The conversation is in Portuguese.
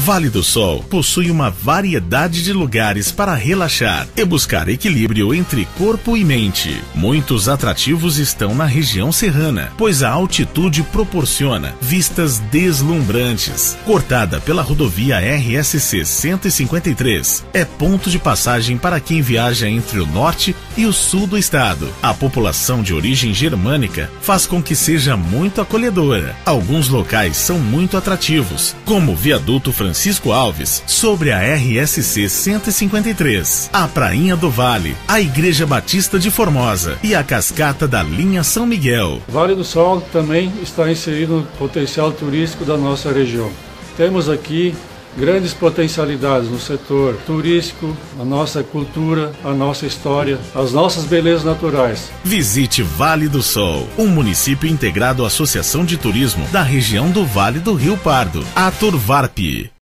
Vale do Sol possui uma variedade de lugares para relaxar e buscar equilíbrio entre corpo e mente. Muitos atrativos estão na região serrana, pois a altitude proporciona vistas deslumbrantes. Cortada pela rodovia RSC 153, é ponto de passagem para quem viaja entre o norte e o sul do estado. A população de origem germânica faz com que seja muito acolhedora. Alguns locais são muito atrativos, como o Viaduto Francisco Alves, sobre a RSC 153, a Prainha do Vale, a Igreja Batista de Formosa e a Cascata da Linha São Miguel. Vale do Sol também está inserido no potencial turístico da nossa região. Temos aqui grandes potencialidades no setor turístico, a nossa cultura, a nossa história, as nossas belezas naturais. Visite Vale do Sol, um município integrado à Associação de Turismo da região do Vale do Rio Pardo, a Turvarp.